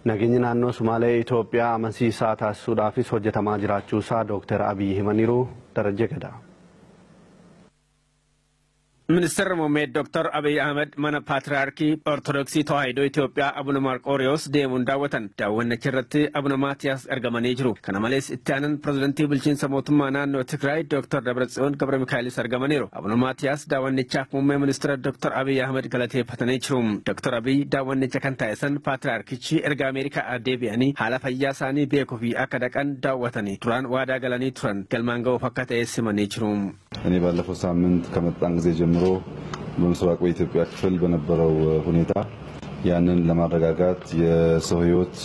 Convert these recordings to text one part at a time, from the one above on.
Nageenya naannoo Sumaalee Itoophiyaa amansiisaa taasisuudhaafis hojjetamaa jiraachuusaa Dr. Abiy himaniiru. Darajjee Gadaa. Ministeerri muummee Dr. Abiy Ahmed mana Paatriyaarkii Ortodoksii Tawaahidoo Itoophiyaa Abuna Marqooriyoos deemuun daawwatan. Daawwannicha irratti Abuna Maatiyaas argamanii jiru. Kana malees itti aanaan pirezidantii bulchiinsa mootummaa naannoo Tigraay Dr. Dabratsiyoon Gabra Mikaa'ilis argamaniiru. Abuna Maatiyaas daawwannichaaf muummee ministeera Dr. Abiy Ahmed galateeffatanii jiru. Dr. Abiy daawwannicha kan taasisan Paatriyaarkichi erga Ameerikaa deebi'anii haala fayyaa isaanii beekuu fi akka dhaqan daawwatanii turan waadaa galanii turan galmaan ga'uuf akka ta'e simanii jiru. እኔ ባለፈው ሳምንት ከመጣን ጊዜ ጀምሮ በምስራቅ ኢትዮጵያ ክፍል በነበረው ሁኔታ ያንን ለማረጋጋት የሰው ሕይወት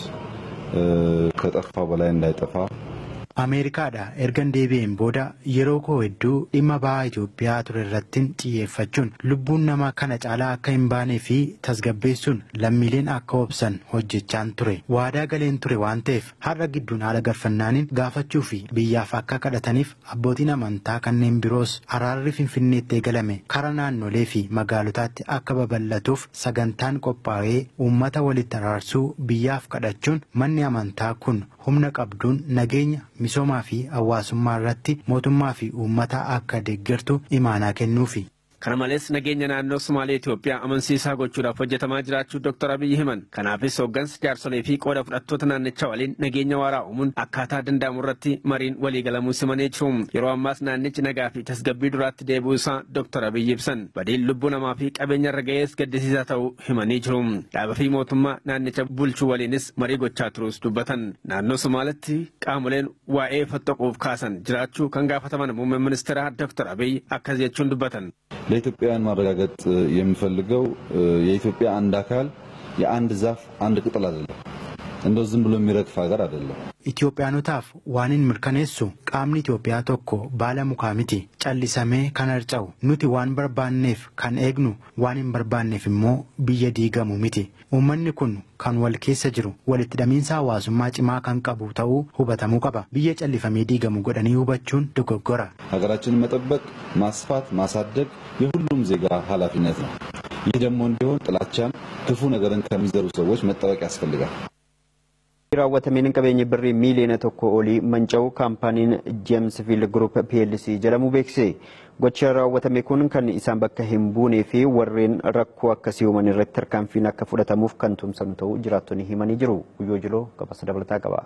ከጠፋው በላይ እንዳይጠፋ Ameerikaadha ergan deebi'een booda yeroo koo hedduu dhimma bahaa Itoophiyaa ture irratti xiyyeeffachuun lubbuun namaa kana caalaa akka hin baanee fi tasgabbeessuun lammiileen akka obsan hojjechaan ture. Waadaa galeen ture waan ta'eef har'a gidduun haala garfannaaniin gaafachuu fi biyyaaf akka kadhataniif abbootiin amantaa kanneen biroos araarri Finfinneetti eegalame karaa naannolee fi magaalotaatti akka babal'atuuf sagantaan qophaa'ee uummata walitti araarsuu biyyaaf kadhachuun manni amantaa kun humna qabduun nageenya misoomaa fi hawaasummaa irratti mootummaa fi uummata akka deeggartu imaanaa kennuufi. Kana malees nageenya naannoo Sumaalee Itoophiyaa amansiisaa gochuudhaaf hojjetamaa jiraachuu Dr. Abiy himan. Kanaafis hooggansi jaarsolee fi qooda fudhattoota naannicha waliin nageenya waaraa uumuun akkaataa danda'amu irratti mariin waliigalamuu simanii jiru. Yeroo ammaas naannichi nagaa fi tasgabbii duraatti deebi'uu isaa Dr. Abiy ibsan. Badiin lubbuu namaa fi qabeenya irra ga'ees gaddisiisaa ta'uu himanii jiru. Dhaaba fi mootummaa naannicha bulchuu waliinis marii gochaa turuus dubbatan. Naannoo Sumaaletti qaamoleen waa'ee fottoquuf kaasan jiraachuu kan gaafataman muummeen ministeeraa Dr. Abiy akkas jechuun dubbatan. ለኢትዮጵያውያን ማረጋገጥ የሚፈልገው የኢትዮጵያ አንድ አካል የአንድ ዛፍ አንድ ቅጠል አይደለም እንደው ዝም ብሎ የሚረግፍ ሀገር አይደለም Itoophiyaanotaaf waan hin mirkaneessu qaamni Itoophiyaa tokko baala mukaa miti callisamee kan harca'u nuti waan barbaanneef kan eegnu waan hin barbaanneef immoo biyya diigamu miti uummanni kun kan wal keessa jiru walitti hidhamiinsa hawaasummaa cimaa kan qabu ta'uu hubatamuu qaba biyya callifamee diigamu godhanii hubachuun dogoggora ሀገራችንን መጠበቅ ማስፋት ማሳደግ የሁሉም ዜጋ ኃላፊነት ነው ይህ ደግሞ እንዲሆን ጥላቻን ክፉ ነገርን ከሚዘሩ ሰዎች መጠበቅ ያስፈልጋል raawwatameen qabeenya birrii miiliyoona tokko olii manca'uu kaampaaniin Jamesville Group PLC jedhamu beeksise. Gocha raawwatame kun kan isaan bakka hin buunee fi warreen rakkoo akkasii uuman irratti tarkaanfiin akka fudhatamuuf kan tumsamu ta'uu jiraattonni himanii jiru. Guyyoo Jiloo gabaasa dabalataa qaba.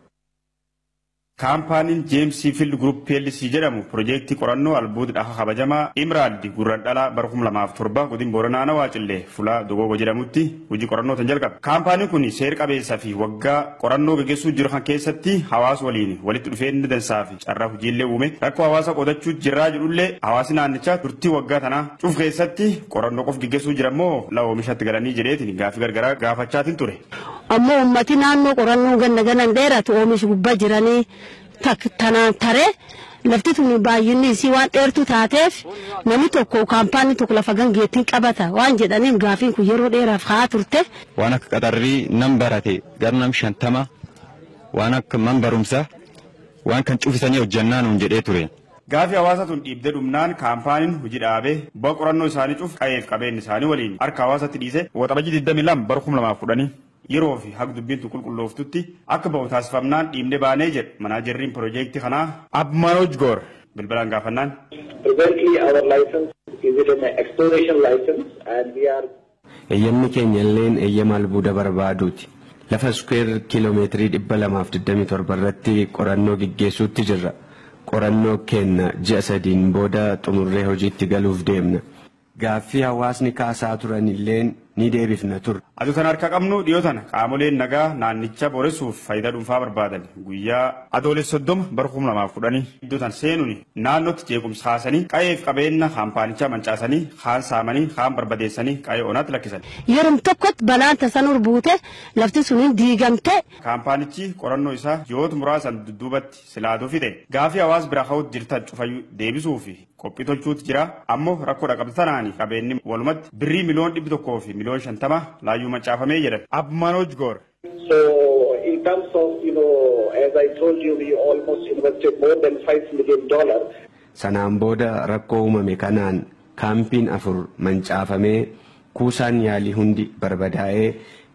Kaampaaniin Jamesville Group PLC jedhamu piroojeektii qorannoo albuuda dhaha kabajamaa Imraaddi gurraan dhalaa bara 2007 godina Booranaa Waacillee Fulaa Dogoogo jedhamutti hojii qorannoo tan jalqabe. Kaampaaniin kun seera qabeessaa fi waggaa qorannoo gaggeessuu jiru kan keessatti hawaasa waliin walitti dhufeenya dansaa fi carraa hojiillee uume rakkoo hawaasa qodachuu jirraa jedhullee hawaasi naannichaa turtii waggaa tanaa cuuf keessatti qorannoo qof gaggeessuu jirammoo la oomishatti galanii jedheetiin gaafii gargaraa gaafachaatiin ture. Ammoo ummati naannoo qorannoo ganna dheeratu oomishi gubbaa jiranii tanaan taree lafti tuni baay'inni isii waan dheertu taateef namni tokko kaampaanii tokko lafa gangeettiin qabata waan jedhaniif gaafiin kun yeroo dheeraaf haa turte. Waan akka qaxarrii nam barate garnam 50 waan akka man barumsa waan kan cufisanii hojjannaa nuun jedhee ture. Gaafii hawaasa tun dhiibdee dhumnaan kaampaaniin hojii dhaabee bu'aa qorannoo isaanii cuuf qabeef qabeenyi isaanii waliin harka hawaasatti dhiise waxabajii 22 bara 2010 yeroo fi haq dubbiin qulqullooftutti akka ba'u taasifamnaan dhiibnee baanee jedhe manaajarriin piroojeektii kanaa Abmanoj Gor bilbilaan gaafannaan. Presently our license is an exploration license and we are eeyyamni keenya illeen eeyyama albuuda barbaaduuti. Lafa square kiiloomeetirii 227 irratti qorannoo gaggeessuutti jirra. Qorannoo keenya ji'a 3 booda xumurree hojiitti galuuf deemna. Gaaffii hawaasni kaasaa turan illeen ni deebifna turre. Aduu tan harka qabnu dhiyoo tana qaamoleen nagaa naannicha booressuuf faayidaa dhuunfaa barbaadan guyyaa adoolessa 30 bara 2010 iddoo tan seenuun naannootti jeequmsa kaasanii qabeef qabeenya kaampaanichaa mancaasanii kaan saamanii kaan barbadeessanii qabee onaatti lakkisan. Yeroo tokkotti balaan tasan urbuute lafti suniin diigamte. Kaampaanichi qorannoo isaa ji'oota muraasan dudduubatti silaaduu fide gaafii hawaas bira ka'uutti jirtan cufayyuu deebisuu fi qophii tolchuutti jira ammoo rakkoo dhaqabsanaanii qabeenyi walumatti birrii miliyoona 100 fi miliyoona 50 laayyuu mancaafamee jedhan. Abmanoj Gor. So in terms of as I told you we almost invested more than $5 million. Sanaan booda rakkoo uumame kanaan kaampiin 4 mancaafamee kuusaan yaalii hundi barbadaa'ee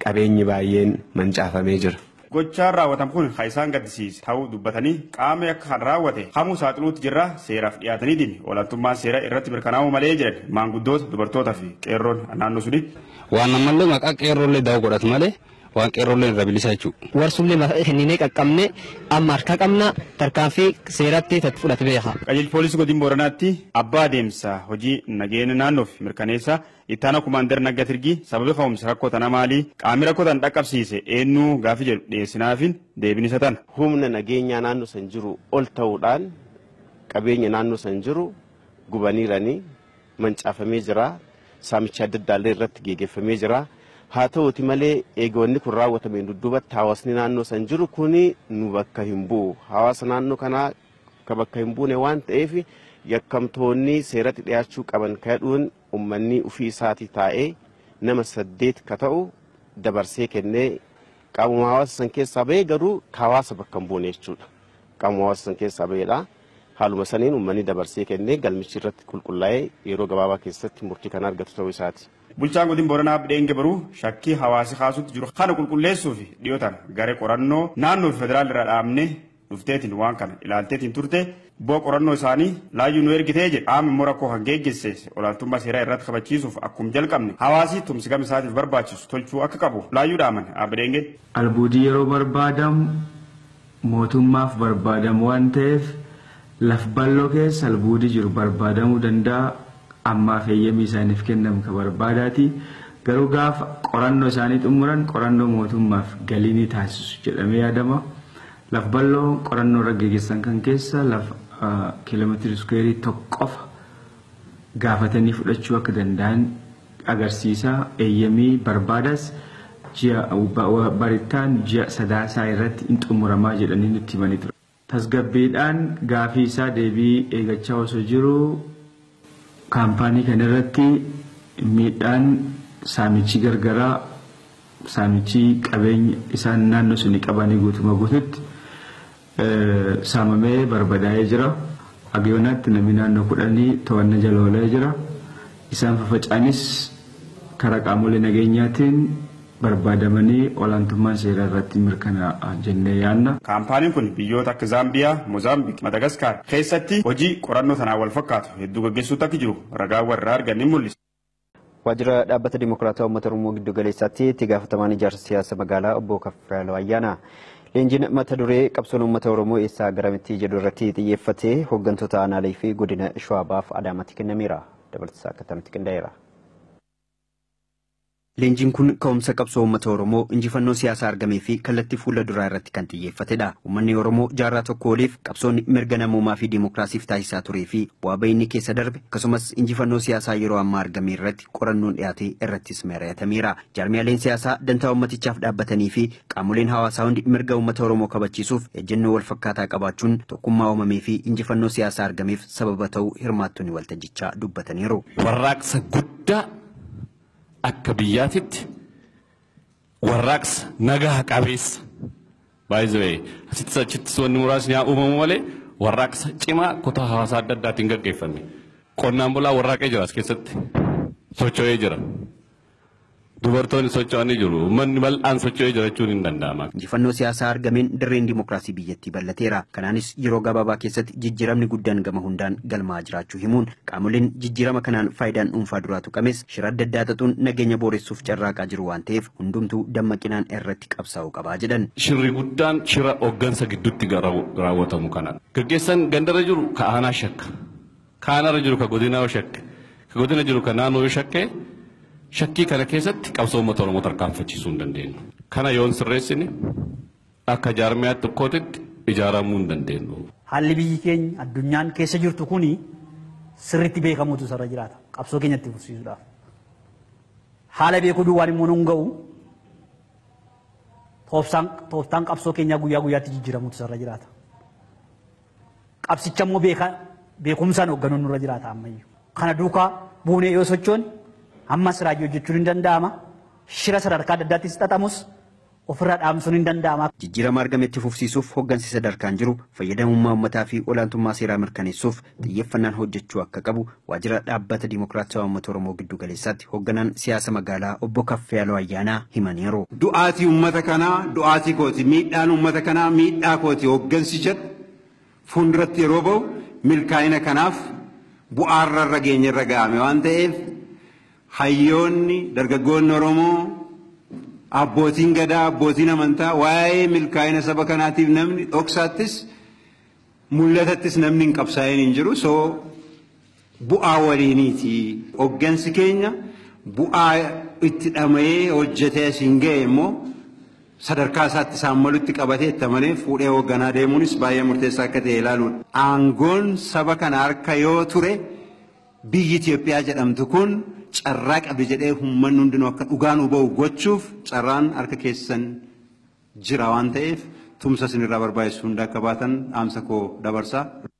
qabeenyi baay'een mancaafamee jira. Gochaan raawwatamu kun kan isaan gaddisiise ta'uu dubbatanii qaamni akka kan raawwate hamuu saaxiluutti jirra seeraaf dhiyaataniitiin olaantummaan seera irratti mirkanaa'uu malee jedhan maanguddoota dubartootaa fi qeerroon naannoo suni. Waan ammallee maqaa qeerroollee daa'u godhatu malee waan qeerroollee irra bilisa jechuudha. Warsullee hinninee qaqqabne amma harka qabna tarkaanfii seeratti itti fudhate beeka. Qajeelchi poolisii godina Booranaatti abbaa adeemsa hojii nageenya naannoof mirkaneessa ittaana kumaandar Nagga Tirgii sababa ka'umsa rakkoo tana maalii qaamni rakkoo tan dhaqqabsiise eenyu gaafii jedhu dhiyeessinaafin deebiin isa tan. Humna nageenyaa naannoo san jiru ol ta'uudhaan qabeenya naannoo san jiru gubaniiranii mancaafamee jira. Saamicha adda addaallee irratti geggeeffamee jira. Haa ta'uuti malee eegonni kun raawwatameen dudduubatti hawaasni naannoo san jiru kuni nu bakka hin bu'u. Hawaasa naannoo kanaa ka bakka hin buune waan ta'eef yakkamtoonni seeratti dhiyaachuu qaban kadhuun ummanni ufii isaatii taa'ee nama 8 ka ta'u dabarsee kennee qaamuma hawaasa san keessaa bahee garuu hawaasa bakka hin buune jechuudha. Qaamuma hawaasa san keessaa baheedha. Haaluma saniin ummanni dabarsee kennee galmichi irratti qulqullaa'ee yeroo gabaabaa keessatti murtii kan argatu ta'uu isaati. Bulchaan godina Booranaa Abdeen Gabruu shakkii hawaasi kaasutti jiru kana qulqulleessuuf dhiyootaan garee qorannoo naannoo fi federaal irra dhaabne dhufteetiin waan kana ilaalteetiin turte bu'aa qorannoo isaanii laayyuu nu ergitee jedhe qaamni immoo rakkoo kan geggeesse olaantummaa seeraa irratti kabachiisuuf akkuma jalqabne hawaasi tumsi gama isaatiif barbaachisu tolchuu akka qabu laayyuu dhaaman Abdeen. Albuudii yeroo barbaadamu mootummaaf barbaadamu waan ta'eef laf bal'oo keessa albuudii jiru barbaadamuu danda'a. Amma feeyyamii isaaniif kennamu ka barbaadaati garuu gaafa qorannoo isaanii xumuran qorannoo mootummaaf galii ni taasisu jedhamee yaadama. Laf bal'oo qorannoo irra gaggeessan kan keessa lafa kiiloomeetirii iskuweerii tokko qofa gaafatanii fudhachuu akka danda'an agarsiisa. Eeyyamii barbaadas ji'a barittaan ji'a sadaasaa irratti hin xumuramaa jedhanii nutti himanii ture. Tasgabbiidhaan gaafii isaa deebii eegachaa osoo jiru. Kaampaanii kanarratti miidhaan saamichi gargaraa saamichi qabeenya isaan naannoo suni qabanii guutuma guututti saamamee barbadaa'ee jira. Agiyoonaatti namni naannoo 10 to'annaa jala oolee jira. Isaan fafacaanis karaa qaamolee nageenyaatiin barbaadamanii olaantummaan seeraa irratti mirkanaa'a jennee yaadna. Kaampaaniin kun biyyoota akka Zaambiyaa, Moozaambiik, Madagaskaar keessatti hojii qorannoo sanaan wal fakkaatu hedduu gaggeessuutti akka jiru ragaawwan irraa argan ni mul'isa. Waajjira dhaabbata Dimokiraataa Uummata Oromoo giddu galeessaatti itti gaafatamaan ijaarsa siyaasa magaalaa obbo Kaffaluu Ayyaanaa. Leenjiin mata duree qabsoon uummata Oromoo eessaa garamitti jedhu irratti xiyyeeffatee hooggantoota aanaalee fi godina Shawaabaaf Adaamaatti kennameera. Dabalataa akka nutti qindaa'eera. Leenjiin kun ka'umsa qabsoo uummata Oromoo injifannoo siyaasaa argamee fi kallattii fuula duraa irratti kan xiyyeeffatedha. Uummanni Oromoo jaarraa tokko oliif qabsoonni mirga namummaa fi dimookiraasiif taasisaa turee fi bu'aa bayinni keessa darbe akkasumas injifannoo siyaasaa yeroo ammaa argame irratti qorannoon dhiyaatee irrattis mari'atameera. Jaarmiyaaleen siyaasaa dantaa uummatichaaf dhaabbatanii fi qaamoleen hawaasaa hundi mirga uummata Oromoo kabachiisuuf ejjennoo wal fakkaataa qabaachuun tokkummaa uumamee fi injifannoo siyaasaa argameef sababa ta'uu hirmaattonni waltajjichaa dubbataniiru. Warraaqsa guddaa akka biyyaatitti warraaqsa nagaa qabeessa baay'ee asittis achittis wanni muraasni haa uumamu malee warraaqsa cimaa kutaa hawaasaa adda addaatiin gaggeeffame. Qonnaan bulaa warraaqee jira as keessatti socho'ee jira. Dubartoonni socho'anii jiru. Uummanni bal'aan socho'ee jirachuun hin danda'ama. Injifannoo siyaasaa argameen dirreen dimookiraasii biyyattii bal'ateera. Kanaanis yeroo gabaabaa keessatti jijjiiramni guddaan gama hundaan galmaa jiraachuu himuun qaamoleen jijjiirama kanaan faayidaan dhuunfaa duraatu qames shira adda addaa xaxuun nageenya booressuuf carraaqaa jiru waan ta'eef hundumtuu dammaqinaan irratti qabsaa'uu qabaa jedhan. Shirri guddaan shira hooggansa gidduutti raawwatamu kana. Gaggeessan gandarra jiru ka aanaa shakka. Ka aanaarra jiru ka godinaa shakka. Ka godina jiru ka naannoo shakkee. Shakkii kana keessatti qabsoo uummata Oromoo tarkaanfachiisuu hin dandeenyu. Kana yoon sirreessine akka jaarmiyaatti tokkootti ijaaramuu hin dandeenyu. Haalli biyyi keenya addunyaan keessa jirtu kuni sirriitti beekamuutu sarara jiraata. Qabsoo keenyatti fufsiisuudhaaf. Haala beekuu duwwaan immoo nu hin ga'u. Tooftaan qabsoo keenyaa guyyaa guyyaatti jijjiiramuutu sarara jiraata. Qabsicha immoo beekumsaan hoogganuun nurra jiraata ammayyuu. Kana duukaa buunee yoo sochoon ammas raajii hojjechuun hin danda'ama. Shira sadarkaa adda addaattis xaxamus ofirraa dhaamsuun hin danda'ama. Jijjiirama argametti fufsiisuuf hoggansi sadarkaan jiru fayyadamummaa uummataa fi olaantummaa seeraa mirkaneessuuf xiyyeeffannaan hojjechuu akka qabu waajjira dhaabbata Dimookiraatawaa Uummata Oromoo giddu galeessaatti hogganaan siyaasa magaalaa obbo Kaffayaaloo Ayyaanaa himaniiru. Du'aatii uummata kanaa du'aatii kooti miidhaan uummata kanaa miidhaa kooti hoggansi jedhu fuulduratti yeroo ba'u milkaa'ina kanaaf bu'aarra irra geenye irra ga'ame waan ta'eef hayyoonni dargaggoonni Oromoo abbootiin gadaa abbootiin amantaa waa'ee milkaa'ina saba kanaatiif namni dhoksaattis mul'atattis namni hin qabsaa'in hin jiru soo bu'aa waliiniiti hoggansi keenya bu'aa itti dhama'ee hojjetee asiin ga'e immoo sadarkaa isaatti isaan malutti qabatee itti malee fuudhee hoogganaa deemuunis baay'ee murteessaa akka ta'e ilaaluudha. Aangoon saba kana harka yoo ture biyyi Itoophiyaa jedhamtu kun carraa qabe jedhee uummanni hundinuu akka dhugaan ba'u gochuuf carraan harka keessan jira waan ta'eef tumsa isinirraa barbaachisu hunda akka baatan dhaamsa koo dabarsaa.